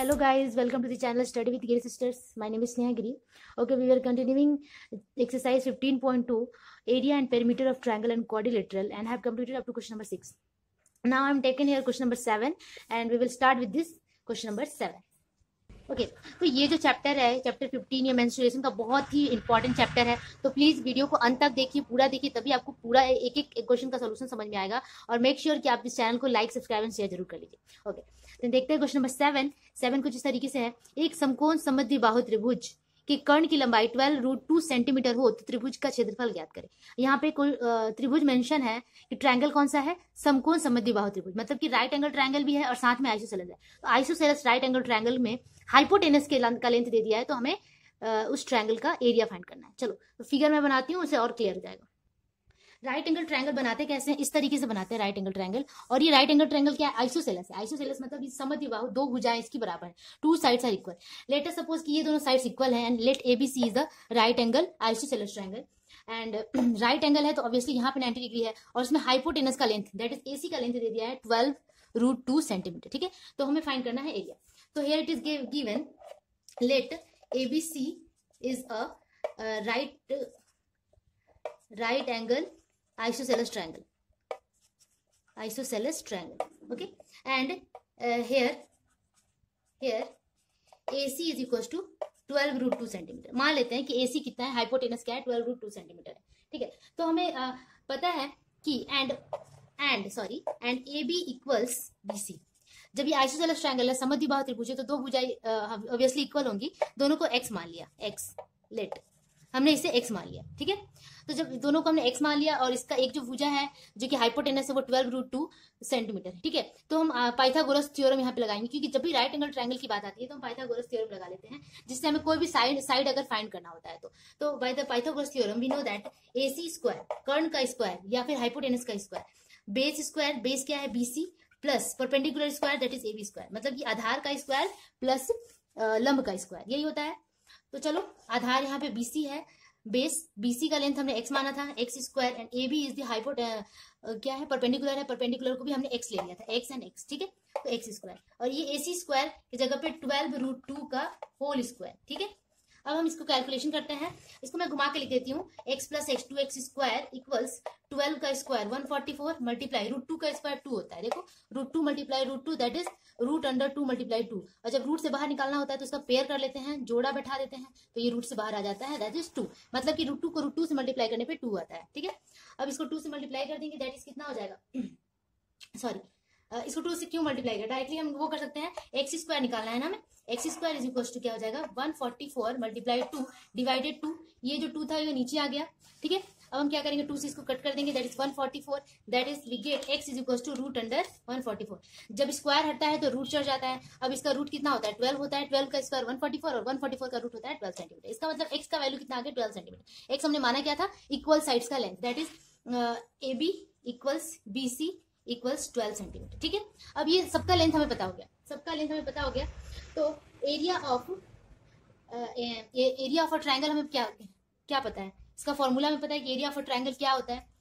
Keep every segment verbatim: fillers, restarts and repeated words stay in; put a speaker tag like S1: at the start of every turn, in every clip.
S1: Hello guys, welcome to the channel Study with Giri Sisters. My name is Sneha Giri. Okay, we were continuing exercise fifteen point two, area and perimeter of triangle and quadrilateral, and have completed up to question number six. Now I'm taking here question number seven, and we will start with this question number seven. Okay okay, तो ये जो chapter है chapter fifteen ये menstruation का बहुत ही important chapter है. तो please video को अंत तक देखिए, पूरा देखिए, तभी आपको पूरा एक एक क्वेश्चन का सोल्यूशन समझ में आएगा. और मेक श्योर sure कि आप इस चैनल को लाइक सब्सक्राइब एंड शेयर जरूर कर लीजिए. ओके okay, तो देखते हैं क्वेश्चन नंबर सेवन. सेवन कुछ इस तरीके से है. एक समकोण समद्विबाहु त्रिभुज कि कर्ण की लंबाई ट्वेल्व रूट टू सेंटीमीटर हो तो त्रिभुज का क्षेत्रफल ज्ञात करें. यहाँ पे कोई त्रिभुज मेंशन है कि ट्रायंगल कौन सा है, समकोण समद्विबाहु त्रिभुज, मतलब कि राइट एंगल ट्रायंगल भी है और साथ में आइसोसेलेस है. तो आइसोसेलेस राइट एंगल ट्रायंगल में हाइपोटेनस के का लेंथ दे दिया है, तो हमें उस ट्रायंगल का एरिया फाइंड करना है. चलो तो फिगर में बनाती हूँ, उसे और क्लियर हो जाएगा. राइट एंगल ट्रायंगल बनाते कैसे हैं, इस तरीके से बनाते हैं राइट एंगल ट्रायंगल. और ये राइट एंगल ट्रायंगल क्या है, आइसोसेलेस है. आइसोसेलेस मतलब इस समद्विबाहु, दो भुजाएं इसकी बराबर है, two sides are equal. Let us suppose कि ये दोनों साइड्स इक्वल हैं and let ABC is the right angle isosceles triangle. And right angle है तो ऑब्वियसली यहाँ पे नाइंटी डिग्री है और उसमें हाइपोटेनस का लेंथ दैट इज एसी का लेंथ दे दिया है ट्वेल्व रूट टू सेंटीमीटर. ठीक है, तो हमें फाइंड करना है एरिया. तो here it is given let A B C is a uh, right uh, right angle isosceles triangle isosceles triangle. Okay, and uh, here here A C is equals to twelve root two centimetre. मान लेते हैं कि A C कितना है, hypotenuse क्या है, twelve root two centimetre है. ठीक है, तो हमें uh, पता है कि and and sorry and A B equals B C. जब ये आइसोसेलेस ट्रायंगल है, समद्विबाहु त्रिभुज है, तो दो भुजाएं ऑब्वियसली इक्वल होंगी. दोनों को x मान लिया, x लेट हमने इसे x मान लिया. ठीक है, तो जब दोनों को हमने x मान लिया और इसका एक जो भुजा है जो कि हाइपोटेनस है वो ट्वेल्व रूट टू सेंटीमीटर है. ठीक है, तो हम पाइथागोरस थ्योरम यहाँ पे लगाएंगे, क्योंकि जब भी राइट एंगल ट्रायंगल की बात आती है तो हम पाइथागोरस थ्योरम लगा लेते हैं, जिससे हमें कोई भी साइड साइड अगर फाइंड करना होता है तो तो by the Pythagoras theorem we know that A C square, कर्ण का स्क्वायर या फिर हाइपोटेनस का स्क्वायर, बेस स्क्वायर, बेस क्या है BC, plus perpendicular square that is AB square, मतलब कि आधार का स्क्वायर प्लस लंब का स्क्वायर, यही होता है. तो चलो आधार यहाँ पे बीसी है, बेस बीसी का लेंथ हमने एक्स माना था, X square, and A B is the hypo क्या है, परपेंडिकुलर है, परपेंडिकुलर को भी हमने एक्स ले लिया था, एक्स एंड एक्स. ठीक है, तो एक्स स्क्वायर और ये ए सी स्क्वायर की जगह पे ट्वेल्व रूट टू का होल स्क्वायर. ठीक है, अब हम इसको कैलकुलेशन करते हैं. इसको मैं घुमा के लिख देती हूँ, x plus X two X square equals twelve का square one forty four multiply root two का स्क्वायर टू होता है. देखो root two multiply root two that is root under two multiply two. और जब रूट से बाहर निकालना होता है तो उसका पेयर कर लेते हैं, जोड़ा बैठा देते हैं, तो ये रूट से बाहर आ जाता है, दैट इज टू. मतलब कि रूट टू को रूट टू से मल्टीप्लाई करने पे टू आता है. ठीक है, अब इसको टू से मल्टीप्लाई कर देंगे, दैट इज कितना हो जाएगा, सॉरी इसको टू से क्यों मल्टीप्लाई कर, डायरेक्टली हम वो कर सकते हैं, एक्स स्क्वायर निकालना है ना हमें, X square is equal to क्या हो जाएगा, one forty four multiply two divided two, ये जो टू था ये नीचे आ गया. ठीक है, अब हम क्या करेंगे, टू से इसको कट कर देंगे, that is one forty four, that is we get X is equal to root under one forty four. जब स्क्वायर हटता है तो रूट चढ़ जाता है. अब इसका रूट कितना होता है, ट्वेल्व होता है, ट्वेल्व का स्क्वायर वन फोर्टी फोर और वन फोर्टी फोर का रूट होता है ट्वेल्व सेंटीमीटर. इसका मतलब एक्स का वैल्यू कितना आ गया, ट्वेल्व सेंटीमीटर. एक्स हमने माना क्या था, इक्वल साइड्स का length, that is A B equals B C equals twelve centimetre. ठीक है, अब ये सबका लेंथ हमें पता हो गया, सबका लेंथ हमें पता हो गया. तो area of area of a triangle हमें क्या क्या पता है, इसका फॉर्मूला हमें पता है कि एरिया ऑफ अ ट्रायंगल क्या होता है.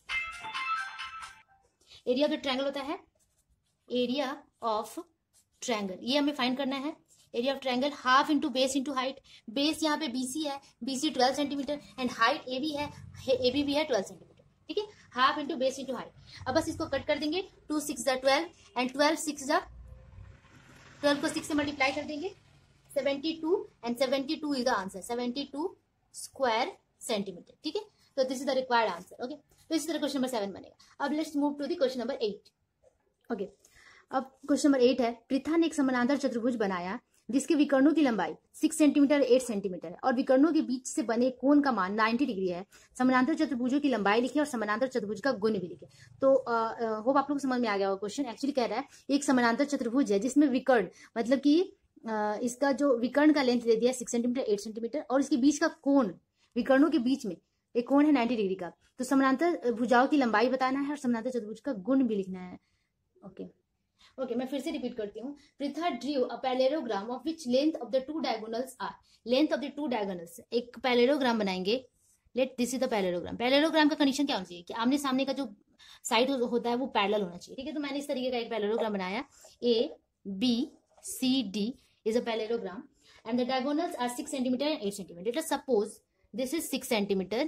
S1: एरिया ऑफ द ट्रायंगल होता है एरिया ऑफ ट्रायंगल, ये हमें फाइंड करना है. Area of triangle half into base into height. Base यहाँ पे बीसी है, BC twelve centimetre and height A B है, ए बी भी है ट्वेल्व सेंटीमीटर. ठीक है, half into base into height. अब बस इसको कट कर देंगे, टू सिक्स जा ट्वेल्व एंड ट्वेल्व सिक्स जा ट्वेल्व को सिक्स से मल्टीप्लाई कर देंगे, seventy two and seventy two is the answer, seventy two square centimetre. ठीक है, तो this is the required answer. Okay, तो इसी तरह क्वेश्चन नंबर सेवन बनेगा. अब let's move to the question number eight. Okay, अब क्वेश्चन नंबर एट है, पृथा ने एक समानांतर चतुर्भुज बनाया जिसके विकर्णों की लंबाई सिक्स सेंटीमीटर एट सेंटीमीटर है और विकर्णों के बीच से बने कोण का मान नाइंटी डिग्री है. समानांतर चतुर्भुजों की लंबाई लिखे और समानांतर चतुर्भुज का गुण भी लिखे. तो होप आप लोग को समझ में आ गया होगा. क्वेश्चन एक्चुअली कह रहा है एक समानांतर चतुर्भुज है जिसमें विकर्ण, मतलब कि uh, इसका जो विकर्ण का लेंथ दे दिया है सिक्स सेंटीमीटर एट सेंटीमीटर और इसके बीच का कोण, विकर्णों के बीच में एक कोण है नाइंटी डिग्री का. तो समानांतर भुजाओं की लंबाई बताना है और समानांतर चतुर्भुज का गुण भी लिखना है. ओके ओके okay, मैं फिर से रिपीट करती हूँ. Pritha drew a parallelogram of which length of the two diagonals are. Length of the two diagonals, एक पैरेललोग्राम बनाएंगे. Let this is the parallelogram. Parallelogram का कंडीशन क्या होना चाहिए कि आमने सामने का जो साइड होता है वो पैरेलल होना चाहिए. ठीक है, तो मैंने इस तरीके का एक पैरेललोग्राम बनाया, A B C D is a parallelogram and the diagonals are six centimeter and eight centimeter. Let us suppose this is six centimeter.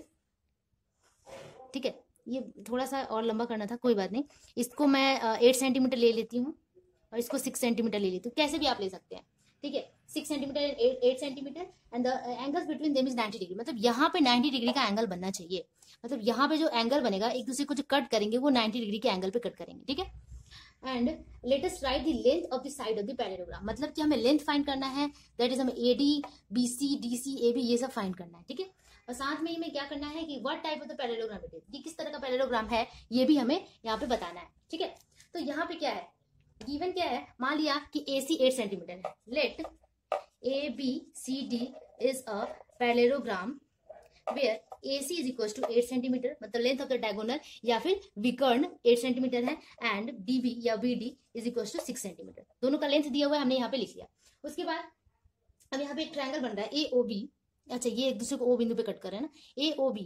S1: ठीक है, ये थोड़ा सा और लंबा करना था, कोई बात नहीं. इसको मैं एट सेंटीमीटर ले लेती हूँ और इसको सिक्स सेंटीमीटर ले लेती हूँ. कैसे भी आप ले सकते हैं. ठीक है, six centimetre and eight centimetre and the angles between them is ninety degree. मतलब यहाँ पे नाइंटी डिग्री का एंगल बनना चाहिए. मतलब यहाँ पे जो एंगल बनेगा एक दूसरे को जो कट करेंगे वो नाइंटी डिग्री के एंगल पे कट करेंगे. ठीक है, and let us write the length of the side of the parallelogram. मतलब कि हमें लेंथ फाइंड करना है, दैट इज हमें एडी, बीसी, डीसी, एबी ये सब फाइंड करना है. ठीक है, और साथ में ही हमें क्या करना है कि what type of the parallelogram it is, ये किस तरह का पैरेललोग्राम है ये भी हमें यहाँ पे बताना है. ठीक है, तो यहाँ पे क्या है, गिवन क्या है, मान लिया कि एसी एट सेंटीमीटर है. Let A B C D is a parallelogram where AC is equals to eight centimetre, मतलब लेंथ ऑफ द डायगोनल या फिर विकर्ण एट सेंटीमीटर है, एंड D B या V D is equals to six centimetre. दोनों का length दिया हुआ है, हमने यहाँ पे लिख लिया. उसके बाद अब यहाँ पे एक ट्रायंगल बन रहा है A O B. अच्छा, ये एक दूसरे को O बिंदु पे कट कर रहे हैं ना, A O B.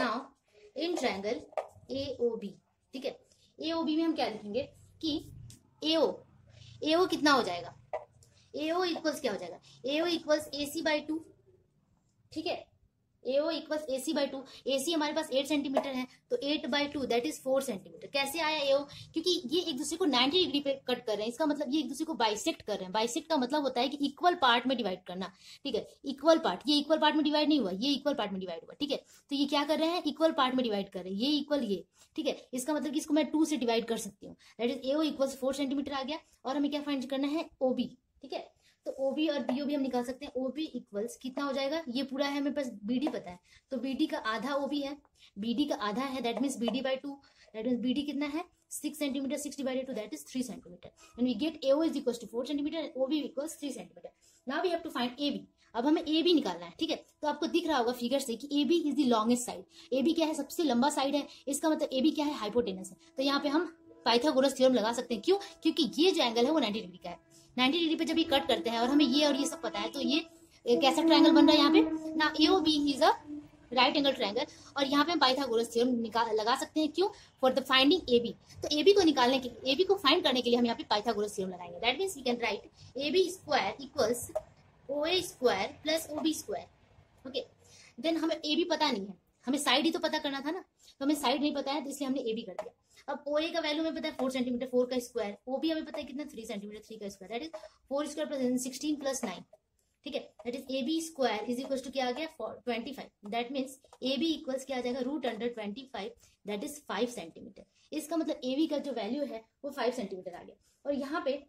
S1: Now in triangle A O B, ठीक है, A O B में हम क्या लिखेंगे कि A O A O कितना हो जाएगा, A O इक्वल्स क्या हो जाएगा, A O equals A C by two. ठीक है, A O equals A C by two. A C हमारे पास एट सेंटीमीटर है तो eight by two that is four centimetre. कैसे आया A O, क्योंकि ये एक दूसरे को नाइंटी डिग्री पे कट कर रहे हैं. इसका मतलब ये एक दूसरे को बाइसेक्ट कर रहे हैं. बाइसेक्ट का मतलब होता है कि इक्वल पार्ट में डिवाइड करना. ठीक है, इक्वल पार्ट, ये इक्वल पार्ट में डिवाइड नहीं हुआ, ये इक्वल पार्ट में डिवाइड हुआ. ठीक है, तो ये क्या कर रहे हैं, इक्वल पार्ट में डिवाइड कर रहे हैं, ये इक्वल ये. ठीक है, इसका मतलब कि इसको मैं टू से डिवाइड कर सकती हूँ. That is A O equals four centimetre आ गया. और हमें क्या फाइंड करना है, O B. ठीक है, तो O B और B O भी हम निकाल सकते हैं. O B इक्वल्स कितना हो जाएगा, ये पूरा है मेरे पास, B D पता है तो B D का आधा O B है, B D का आधा है, that means B D by two. That means B D कितना है, six centimetre, six divided two that is three centimetre. And we get A O is equals to four centimetre and O B equals three centimetre. Now we have to find A B. अब हमें A B निकालना है. ठीक है, तो आपको दिख रहा होगा फिगर से कि A B is the longest side. A B क्या है, सबसे लंबा साइड है. इसका मतलब A B क्या है, हाइपोटेनस है. तो यहाँ पे हम पाइथागोरस थ्योरम लगा सकते हैं. क्यों, क्योंकि ये जो एंगल है वो नाइंटी डिग्री का है. नाइंटी डिग्री पे जब ये कट करते हैं और हमें ये और ये सब पता है, तो ये कैसा ट्रायंगल बन रहा है यहाँ पे ना, A O B is a right angle triangle. और यहाँ पे हम पाइथागोरस थ्योरम निकाल लगा सकते हैं. क्यों, for the finding A B. तो A B को निकालने के A B को फाइंड करने के लिए हम यहाँ पे पाइथागोरस थ्योरम लगाएंगे. That means we can write A B square equals O A square plus O B square. Okay, then हमें A B पता नहीं है, हमें साइड ही तो पता करना था ना, तो हमें साइड नहीं पता है तो इसलिए हमने A B कर दिया. अब O A का वैल्यू हमें पता है फोर सेंटीमीटर, फोर का स्क्वायर. O B हमें पता है कितना, थ्री सेंटीमीटर, थ्री का square. That is four square plus sixteen plus nine. ठीक है, that is A B square is equal to क्या आ गया, twenty five. That means A B equals क्या आ जाएगा, root under twenty five, that is five centimetre. इसका मतलब A B का जो वैल्यू है वो फाइव सेंटीमीटर आ गया. और यहाँ पे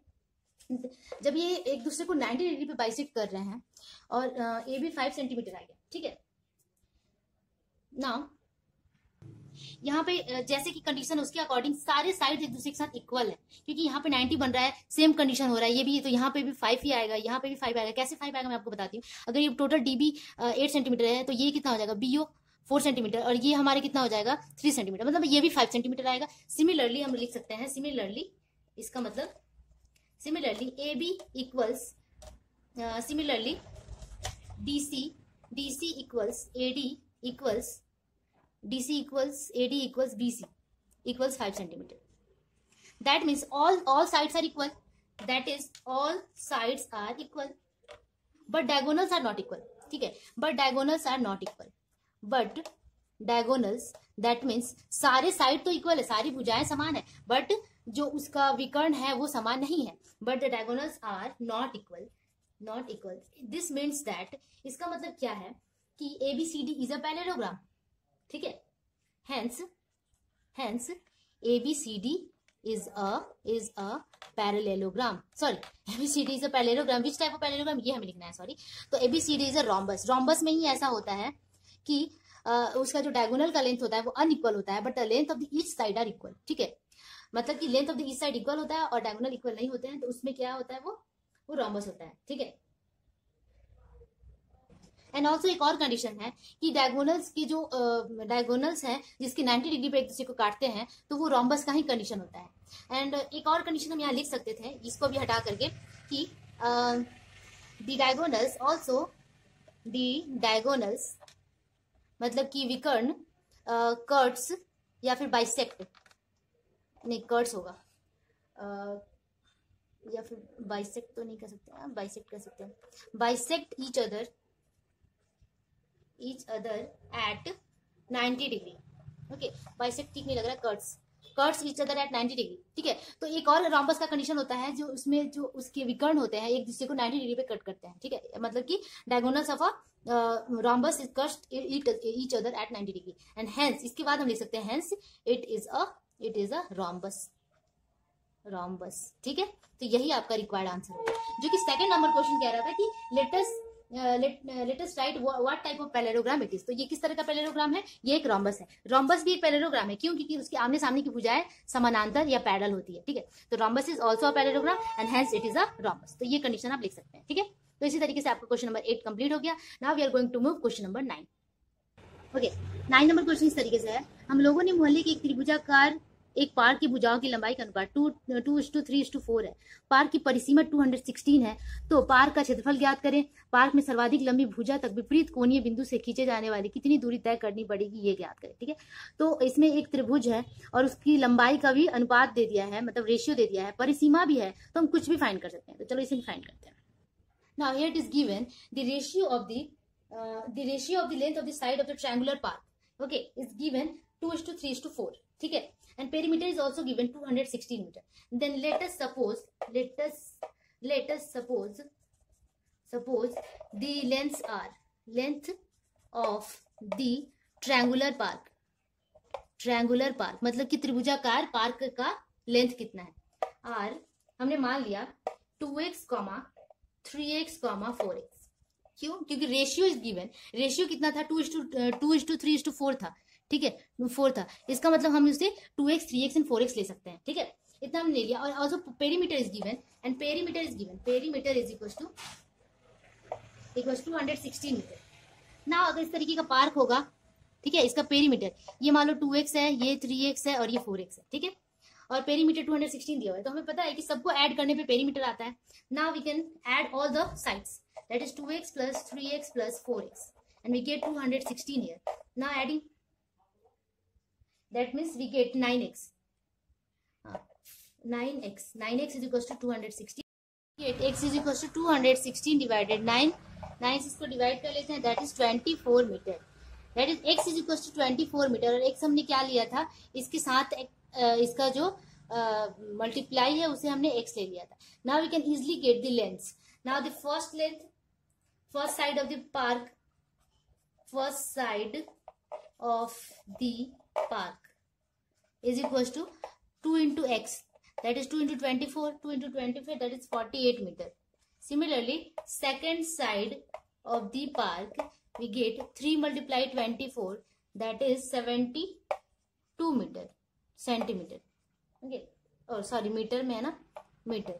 S1: जब ये एक दूसरे को नाइंटी डिग्री पे बाइसेक्ट कर रहे हैं और A B फाइव सेंटीमीटर आ गया. ठीक है, नाउ यहाँ पे जैसे कि कंडीशन उसके अकॉर्डिंग सारे साइड एक दूसरे के साथ इक्वल है, क्योंकि यहाँ पे नाइंटी बन रहा है, सेम कंडीशन हो रहा है. ये भी, तो यहाँ पे भी फाइव ही आएगा, यहाँ पे भी फाइव आएगा. कैसे फाइव आएगा मैं आपको बताती हूँ. अगर ये टोटल डीबी एट सेंटीमीटर है तो ये कितना हो जाएगा, B O फोर सेंटीमीटर, और ये हमारे कितना हो जाएगा, थ्री सेंटीमीटर. मतलब ये भी फाइव सेंटीमीटर आएगा. सिमिलरली हम लिख सकते हैं, सिमिलरली इसका मतलब similarly A B equals similarly D C D C equals A D equals D C equals A D equals B C equals five centimeter. That means all all sides are equal. That is all sides are equal, but diagonals are not equal. ठीक है, but diagonals are not equal. But diagonals, that means सारे side तो equal है, सारी भुजाएं समान है, but जो उसका विकर्ण है वो समान नहीं है. But the diagonals are not equal, not equal. This means that, इसका मतलब क्या है कि A B C D is a parallelogram. ठीक है, hence hence A B C D is a is a parallelogram. Sorry, A B C D is a parallelogram. Which type of parallelogram, ये हमें लिखना है. सॉरी, तो A B C D is a rhombus. rhombus में ही ऐसा होता है कि uh, उसका जो डायगोनल का लेंथ होता है वो अनइक्वल होता है, but the length of the each side are equal. ठीक है, मतलब कि length of the each side equal होता है और डायगोनल इक्वल नहीं होते हैं, तो उसमें क्या होता है, वो वो rhombus होता है. ठीक है, एंड ऑल्सो एक और कंडीशन है कि डायगोनल्स की जो डायगोनल्स uh, हैं जिसके नाइंटी डिग्री पे एक दूसरे को काटते हैं तो वो रॉम्बस का ही कंडीशन होता है. एंड uh, एक और कंडीशन हम यहाँ लिख सकते थे, इसको भी हटा करके, कि the diagonals also the diagonals मतलब कि विकर्ण कर्ट्स uh, या फिर बाइसेक्ट, नहीं कर्ट्स होगा, या फिर बाइसेक्ट तो नहीं कर सकते, बाइसेक्ट कर सकते हैं, bisect each other each other at ninety degree. Okay, bisect ठीक नहीं लग रहा है, cuts cuts each other at ninety degree. ठीक है, तो एक और रॉम्बस का कंडीशन होता है जो उसमें जो उसके विकर्ण होते हैं एक दूसरे को नाइन्टी डिग्री पे कट करते हैं। ठीक है, मतलब कि diagonals of a rhombus is cut each other at ninety degree and hence, इसके बाद हम लिख सकते हैं hence it is a it is a rhombus rhombus. ठीक है, तो यही आपका रिक्वायर्ड आंसर होगा। जो कि सेकंड नंबर क्वेश्चन कह रहा था कि let's latest write what type of parallelogram it is. तो ये किस तरह का पैरेललोग्राम है, ये एक रॉम्बस है। रॉम्बस भी एक पैरेललोग्राम है, क्यों? क्योंकि उसके आमने सामने की भुजाएं समानांतर या पैरेलल होती है। ठीक है, तो rhombus is also a parallelogram and hence it is a rhombus. तो ये कंडीशन आप लिख सकते हैं। ठीक है, तो इसी तरीके से आपका क्वेश्चन नंबर एट कंप्लीट हो गया। Now we are going to move question number nine. Okay, nine number question इस तरीके से है, हम लोगों ने मोहल्ले की एक त्रिभुजाकार एक पार्क की भुजाओं की लंबाई का अनुपात two two is to three is to four है। पार्क की परिसीमा टू हंड्रेड सिक्सटीन है, तो पार्क का क्षेत्रफल ज्ञात करें। पार्क में सर्वाधिक लंबी भुजा तक विपरीत कोणीय बिंदु से खींचे जाने वाली कितनी दूरी तय करनी पड़ेगी, ये ज्ञात करें। ठीक है, तो इसमें एक त्रिभुज है और उसकी लंबाई का भी अनुपात दे दिया है, मतलब रेशियो दे दिया है, परिसीमा भी है, तो हम कुछ भी फाइंड कर सकते हैं। तो चलो इसे फाइंड करते हैं। Now here it is given the ratio of the the ratio of the length of the side of the triangular park. Okay, is given two is to three is to four. ठीक है, and perimeter is also given two hundred sixteen meter. Then let us suppose let us let us suppose suppose the lengths are length of the triangular park triangular park मतलब कि त्रिभुजाकार park का length कितना है। r हमने मान लिया two x comma three x comma four x. क्यों? क्योंकि रेशियो इज गिवन। रेशियो कितना था? Two is to two is to three is to four था। ठीक है, फोर था, इसका मतलब हम उसे two x three x and four x ले सकते हैं। ठीक है, इतना हमने ले लिया। और also perimeter is given and perimeter is given perimeter is equal to equal to hundred sixteen meter. ना अगर इस तरीके का पार्क होगा, ठीक है, इसका पेरीमीटर ये मान लो टू एक्स है, ये थ्री एक्स है और ये फोर एक्स है। ठीक है, और पेरीमीटर टू हंड्रेड सिक्सटीन दिया हुआ है, तो हमें पता है कि सबको ऐड करने पे पेरीमीटर आता है। Now we can add all the sides, that is two x plus three x plus four x and we get two hundred sixteen here. Now adding, that means we get nine x uh, nine x nine x is equals to two hundred sixteen. get x is equals to two hundred sixteen divided nine nine से इसको divide कर लेते हैं, that is twenty-four meter. that is x is equals to twenty-four meter. और x हमने क्या लिया था, इसके साथ इसका जो मल्टीप्लाई uh, है उसे हमने x ले लिया था। now we can easily get the lengths. now the first length first side of the park first side of the park is equals to two into x, that is two into twenty-four, two into twenty-four, that is forty-eight meter. Similarly, second side of the park we get three multiply twenty-four, that is seventy-two meter centimeter. Okay, oh sorry meter में है ना, meter.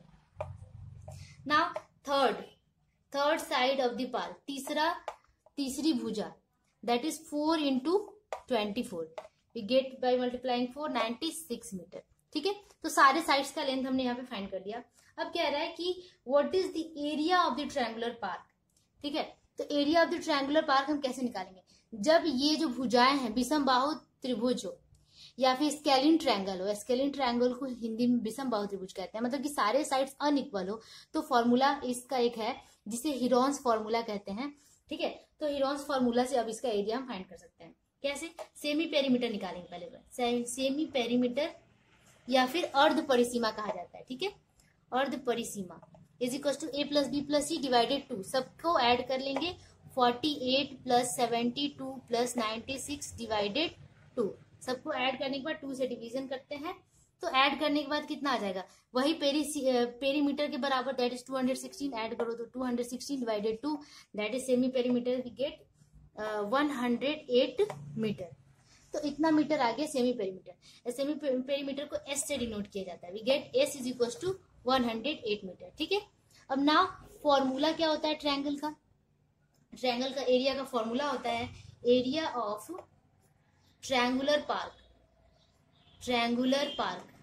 S1: Now third third side of the park, तीसरा तीसरी भुजा, that is four into twenty-four, we get by multiplying four ninety-six meter. ठीक है, तो सारे साइड्स का लेंथ हमने यहाँ पे फाइंड कर दिया। अब कह रहा है कि what is the area of the triangular park. ठीक है, तो area of the triangular park हम कैसे निकालेंगे? जब ये जो भुजाएं हैं विषम बाहु त्रिभुज हो या फिर स्केलिन ट्रायंगल हो, स्केलिन ट्रायंगल को हिंदी में विषम बाहु त्रिभुज कहते हैं, मतलब कि सारे साइड्स अनइक्वल हो, तो फॉर्मूला इसका एक है जिसे हीरोन्स फॉर्मूला कहते हैं। ठीक है, तो हीरोन्स फॉर्मूला से अब इसका एरिया हम फाइंड कर सकते हैं। कैसे? सेमी पेरीमीटर निकालेंगे पहले बार, सेमी पेरीमीटर या फिर अर्ध परिसीमा कहा जाता है। ठीक है, अर्ध परिसीमा is equal to a plus b plus c divided two, सबको ऐड कर लेंगे, forty eight plus seventy two plus ninety six divided two, सबको ऐड करने के बाद टू से डिवीजन करते हैं, तो ऐड करने के बाद कितना आ जाएगा, वही पेरी पेरीमीटर के बराबर, that is two hundred sixteen, add करो तो two hundred sixteen divided two, that is semi perimeter, we get one hundred eight meter. तो इतना मीटर आ गया सेमी पेरीमीटर। सेमी पेरीमीटर को एस से डिनोट किया जाता है, we get s is equal to one hundred eight meter. ठीक है, अब ना फॉर्मूला क्या होता है ट्रायंगल का, ट्रायंगल का एरिया का फॉर्मूला होता है area of triangular park, triangular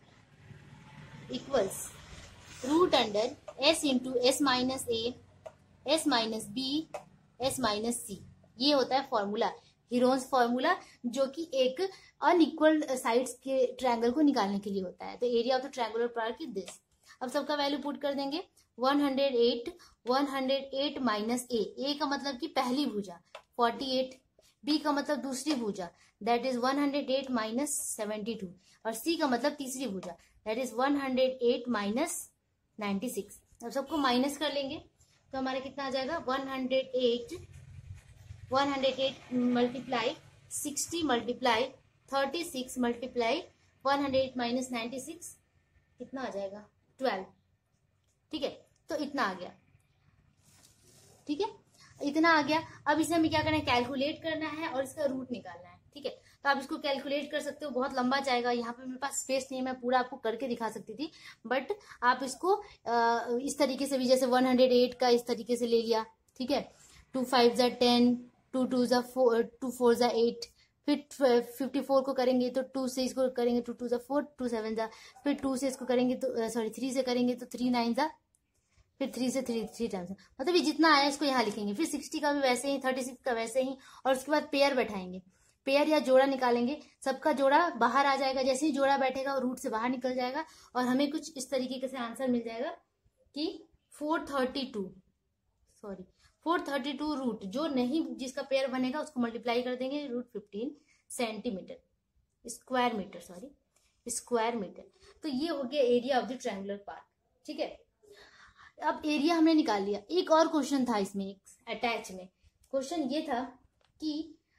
S1: park equals root under s into s minus a s minus b s minus c, ये होता है फॉर्मूला, हीरोन्स फॉर्मूला, जो कि एक अनइक्वल साइड्स के ट्रायंगल को निकालने के लिए होता है। तो area of the triangular park is this. अब सबका वैल्यू पुट कर देंगे। One hundred eight, one hundred eight minus a, a का मतलब कि पहली भुजा फोर्टी एट, बी का मतलब दूसरी भुजा that is one hundred eight minus seventy two, और सी का मतलब तीसरी भुजा that is one hundred eight minus ninety six. अब सबको माइनस कर लेंगे तो हमारा कितना आ जाएगा, one hundred eight, one hundred eight multiply sixty multiply thirty six multiply one hundred eight minus ninety six, कितना आ जाएगा, ट्वेल्व। ठीक है, तो इतना आ गया। ठीक है, इतना आ गया। अब इसे हमें क्या करना है, कैलकुलेट करना है और इसका रूट निकालना है। ठीक है, तो आप इसको कैलकुलेट कर सकते हो, बहुत लंबा जाएगा। यहाँ पे मेरे पास स्पेस नहीं है, मैं पूरा आपको करके दिखा सकती थी, बट आप इसको आ, इस तरीके से भी, जैसे वन हंड्रेड एट का इस तरीके से ले लिया। ठीक है, टू फाइव जा टेन, टू टू जा फोर, टू फोर जा एट, फिर फिफ्टी फोर को करेंगे तो टू से इसको करेंगे, टू टू जा फोर, टू सेवन जा, फिर टू से इसको करेंगे तो सॉरी थ्री से करेंगे तो थ्री नाइन जा, फिर थ्री से थ्री थ्री टाइम्स, मतलब ये जितना आया इसको यहाँ लिखेंगे। फिर सिक्सटी का भी वैसे ही, थर्टी सिक्स का वैसे ही, और उसके बाद पेयर बैठाएंगे, पेयर या जोड़ा निकालेंगे। सबका जोड़ा बाहर आ जाएगा, जैसे ही जोड़ा बैठेगा और रूट से बाहर निकल जाएगा और हमें कुछ इस तरीके से आंसर मिल जाएगा कि four thirty two, sorry four thirty two root, जो नहीं जिसका पेयर बनेगा उसको मल्टीप्लाई कर देंगे, root fifteen centimeter square meter, sorry square meter. तो ये हो गया area of the triangular park. ठीक है, अब एरिया हमने निकाल लिया। एक और क्वेश्चन था इसमें, एक अटैच में क्वेश्चन ये था कि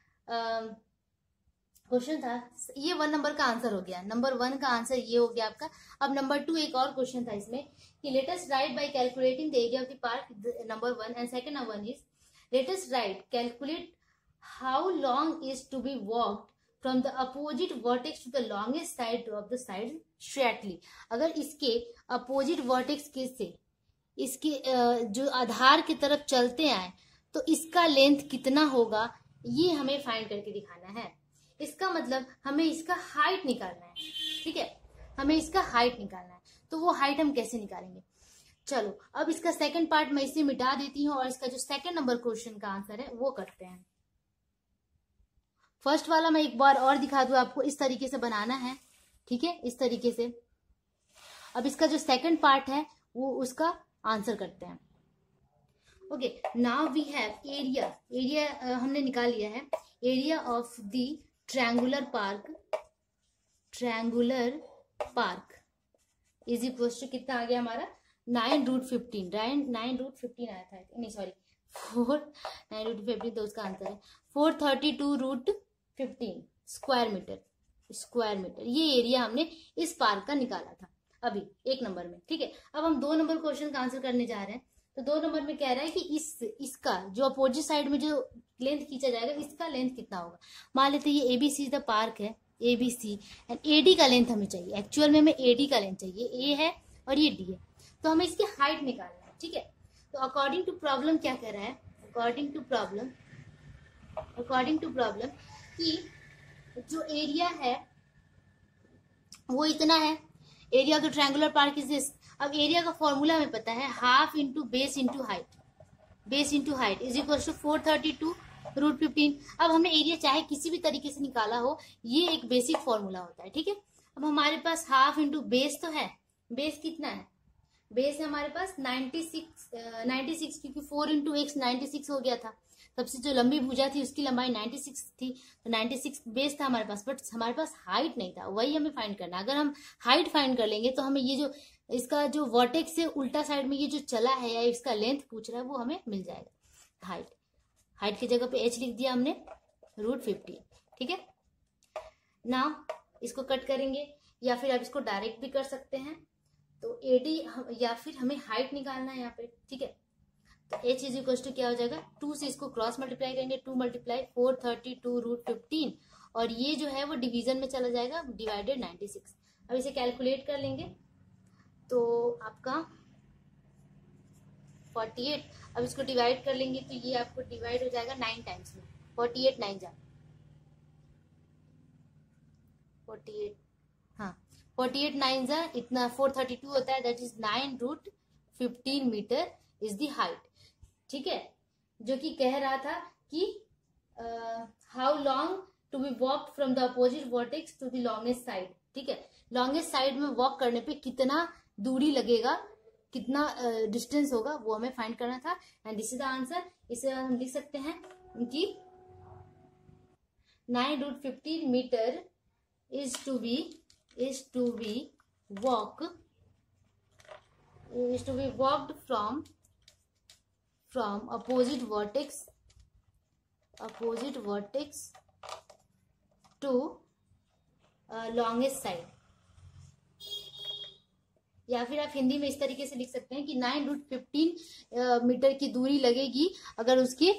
S1: क्वेश्चन था, ये वन नंबर का आंसर हो गया, नंबर वन का आंसर ये हो गया आपका। अब नंबर टू एक और क्वेश्चन था इसमें कि let us write by calculating the area of the park, number one, and second one is let us write calculate how long is to be walked from the opposite vertex to the longest side of the side straightly. अगर इसके opposite vertex के से इसके जो आधार की तरफ चलते आए तो इसका लेंथ कितना होगा, ये हमें फाइंड करके दिखाना है। इसका मतलब हमें इसका हाइट निकालना है। ठीक है, हमें इसका हाइट निकालना है, तो वो हाइट हम कैसे निकालेंगे। चलो अब इसका सेकंड पार्ट मैं इसे मिटा देती हूँ और इसका जो सेकंड नंबर क्वेश्चन का आंसर है वो करते हैं। फर्स्ट वाला मैं एक बार और दिखा दूं आपको, इस तरीके से बनाना है। ठीक है, इस तरीके से। अब इसका जो सेकंड पार्ट है वो उसका आंसर करते हैं। Okay, now we have area, area हमने निकाल लिया है। Area of the triangular park, triangular park is equal to कितना आ गया हमारा, nine root fifteen, nine nine root fifteen आया था, नहीं sorry four, nine root fifteen, तो उसका आंसर है four thirty two root fifteen square meter, square meter. ये एरिया हमने इस पार्क का निकाला था अभी एक नंबर में। ठीक है, अब हम दो नंबर क्वेश्चन का आंसर करने जा रहे हैं। तो दो नंबर में कह रहा है कि इस इसका जो अपोजिट साइड में जो लेंथ खींचा जाएगा, इसका लेंथ कितना होगा। मान लेते हैं ये एबीसी द पार्क है, एबीसी, एंड एडी का लेंथ हमें चाहिए। एक्चुअल में हमें एडी का लेंथ चाहिए, ए है और ये डी है, तो हमें इसकी हाइट निकालना है। ठीक है, तो अकॉर्डिंग टू प्रॉब्लम क्या कह रहा है, according to problem according to problem कि जो एरिया है वो इतना है, area of the triangular park is this. अब एरिया का फॉर्मूला हमें पता है, half into base into height, base into height is equal to four thirty two root fifteen. अब हमने एरिया चाहे किसी भी तरीके से निकाला हो, ये एक बेसिक फॉर्मूला होता है। ठीक है, अब हमारे पास हाफ इंटू बेस तो है, बेस कितना है, बेस है हमारे पास नाइन्टी सिक्स, नाइन्टी सिक्स, क्योंकि four into x ninety six हो गया था। सबसे जो लंबी भुजा थी उसकी लंबाई नाइन्टी सिक्स थी, तो नाइन्टी सिक्स बेस था हमारे पास, बट हमारे पास हाइट नहीं था, वही हमें फाइंड करना। अगर हम हाइट फाइंड कर लेंगे तो हमें ये जो इसका जो वर्टेक्स से उल्टा साइड में ये जो चला है या इसका लेंथ पूछ रहा है वो हमें मिल जाएगा। हाइट, हाइट की जगह पे एच लिख दिया हमने, रूट फिफ्टी। ठीक है, नाउ इसको कट करेंगे या फिर आप इसको डायरेक्ट भी कर सकते हैं। तो एडी या फिर हमें हाइट निकालना है यहाँ पे। ठीक है, तो h इज इक्वल टू क्या हो जाएगा, टू से इसको क्रॉस मल्टीप्लाई करेंगे, two multiply four thirty two root fifteen, और ये जो है वो डिवीजन में चला जाएगा, डिवाइडेड नाइन्टी सिक्स। अब इसे कैलकुलेट कर लेंगे तो आपका फोर्टी एट, अब इसको डिवाइड कर लेंगे तो ये आपको डिवाइड हो जाएगा नाइन टाइम्स में, फोर्टी एट नाइन जा फोर्टी एट, हाँ फोर्टी एट नाइन जा इतना फोर थर्टी टू होता है, that is nine root fifteen meter is the height. ठीक है, जो कि कह रहा था कि how long to be walk from the opposite vertex to the longest side. ठीक है, लॉन्गेस्ट साइड में वॉक करने पे कितना दूरी लगेगा, कितना डिस्टेंस uh, होगा, वो हमें फाइंड करना था। And this is the answer. इसे हम लिख सकते हैं कि nine root fifteen meter is to be is to be walk is to be walked from from opposite vertex opposite vertex to uh, longest side। या फिर आप हिंदी में इस तरीके से लिख सकते हैं कि नाइन रूट फिफ्टीन मीटर की दूरी लगेगी अगर उसके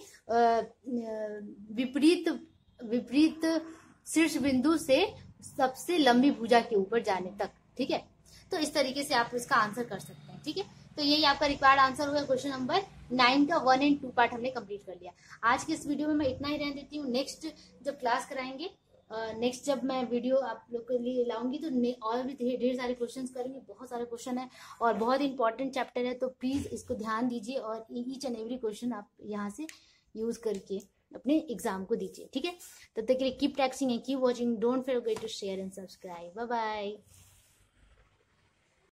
S1: विपरीत विपरीत शीर्ष बिंदु से सबसे लंबी भुजा के ऊपर जाने तक। ठीक है, तो इस तरीके से आप इसका आंसर कर सकते हैं। ठीक है, तो यही आपका रिक्वायर्ड आंसर होगा क्वेश्चन नंबर नाइन का वन एंड टू पार्ट हमने कंप्लीट कर लिया। आज के इस वीडियो में मैं इतना ही रहने देती हूँ। नेक्स्ट जब क्लास कराएंगे, नेक्स्ट जब मैं वीडियो आप लोग के लिए लाऊंगी तो और भी ढेर सारे क्वेश्चंस करेंगे। बहुत सारे क्वेश्चन है और बहुत इंपॉर्टेंट चैप्टर है, तो प्लीज इसको ध्यान दीजिए और ईच एंड एवरी क्वेश्चन आप यहाँ से यूज करके अपने एग्जाम को दीजिए। ठीक है, तब तक के लिए keep taxing and keep watching. Don't forget to share and subscribe. Bye bye.